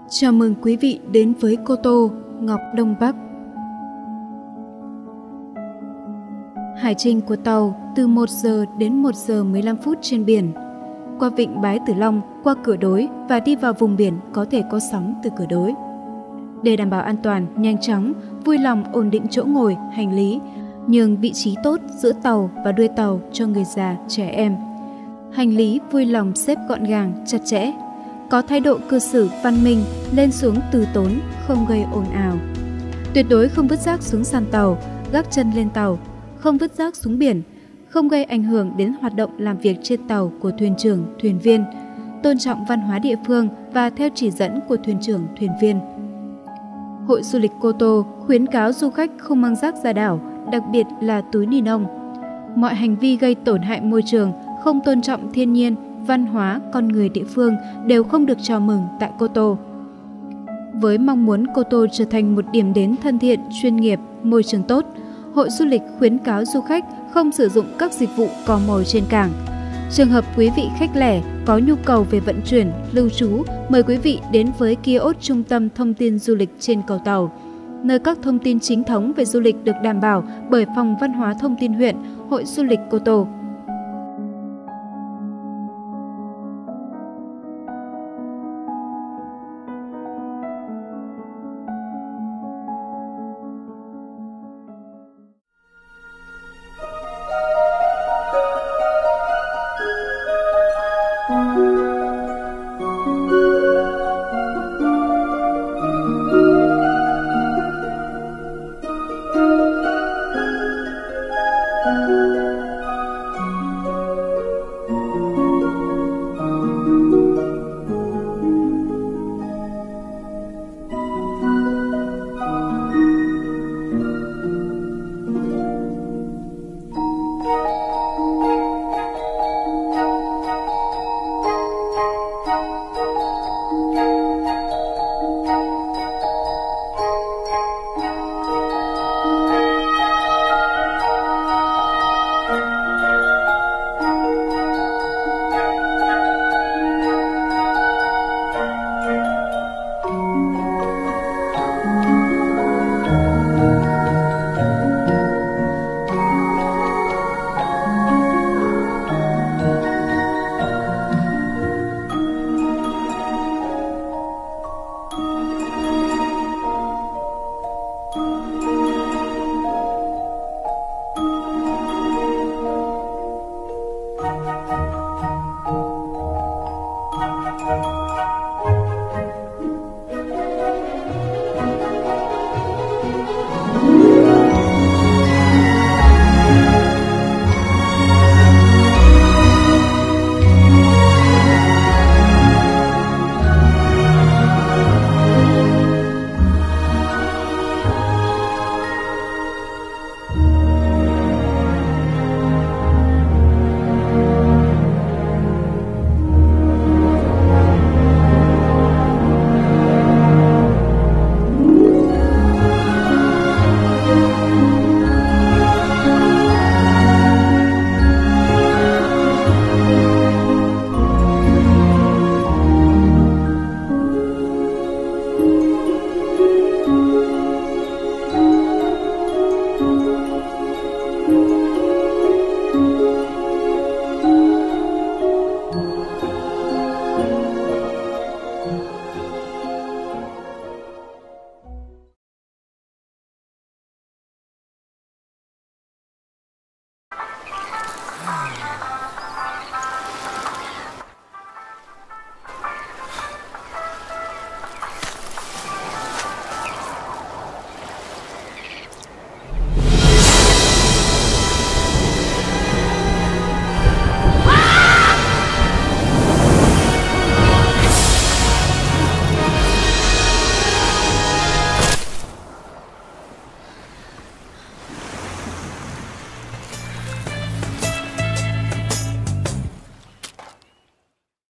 Chào mừng quý vị đến với Cô Tô, Ngọc Đông Bắc. Hải trình của tàu từ 1 giờ đến 1 giờ 15 phút trên biển, qua vịnh Bái Tử Long, qua cửa đối và đi vào vùng biển có thể có sóng từ cửa đối. Để đảm bảo an toàn, nhanh chóng, vui lòng ổn định chỗ ngồi, hành lý, nhường vị trí tốt giữa tàu và đuôi tàu cho người già, trẻ em. Hành lý vui lòng xếp gọn gàng, chặt chẽ, có thái độ cư xử văn minh, lên xuống từ tốn, không gây ồn ào. Tuyệt đối không vứt rác xuống sàn tàu, gác chân lên tàu, không vứt rác xuống biển, không gây ảnh hưởng đến hoạt động làm việc trên tàu của thuyền trưởng, thuyền viên, tôn trọng văn hóa địa phương và theo chỉ dẫn của thuyền trưởng, thuyền viên. Hội du lịch Cô Tô khuyến cáo du khách không mang rác ra đảo, đặc biệt là túi ni lông. Mọi hành vi gây tổn hại môi trường, không tôn trọng thiên nhiên, văn hóa, con người địa phương đều không được chào mừng tại Cô Tô. Với mong muốn Cô Tô trở thành một điểm đến thân thiện, chuyên nghiệp, môi trường tốt, Hội du lịch khuyến cáo du khách không sử dụng các dịch vụ cò mồi trên cảng. Trường hợp quý vị khách lẻ có nhu cầu về vận chuyển, lưu trú, mời quý vị đến với kiosk Trung tâm Thông tin Du lịch trên cầu tàu, nơi các thông tin chính thống về du lịch được đảm bảo bởi Phòng Văn hóa Thông tin huyện, Hội du lịch Cô Tô.